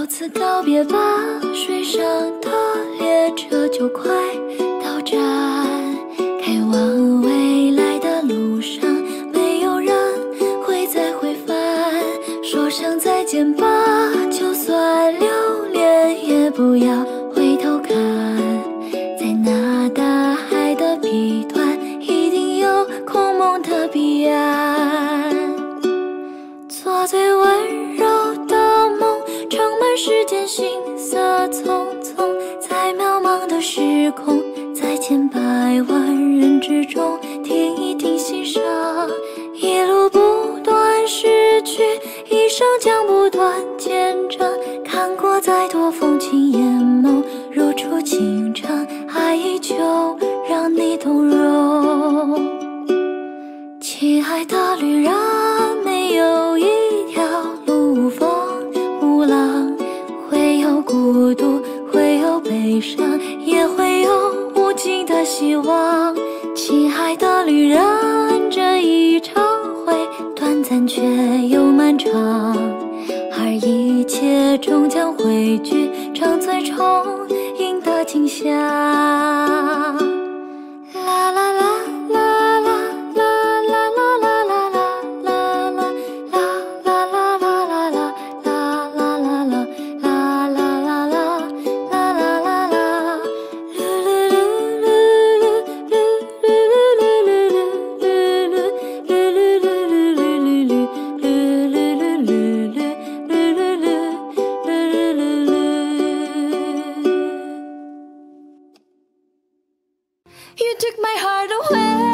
就此告别吧，水上的列车就快到站，开往未来的路上，没有人会再回返。说声再见吧，就算留恋也不要回头看，在那大海的彼端，一定有空梦的彼岸。做最温柔的梦，盛满世间行色匆匆，在渺茫的时空，在千百万人之中，听一听心声，一路不断逝去，一生将不断见证。看过再多风情眼眸，如初倾城，爱依旧让你动容。亲爱的旅人，没有一条路风无浪，会有孤独，会有悲伤，也会有无尽的希望。亲爱的旅人，这一场会短暂却又漫长，而一切终将汇聚成最充盈的景象。啦啦啦啦啦。You took my heart away.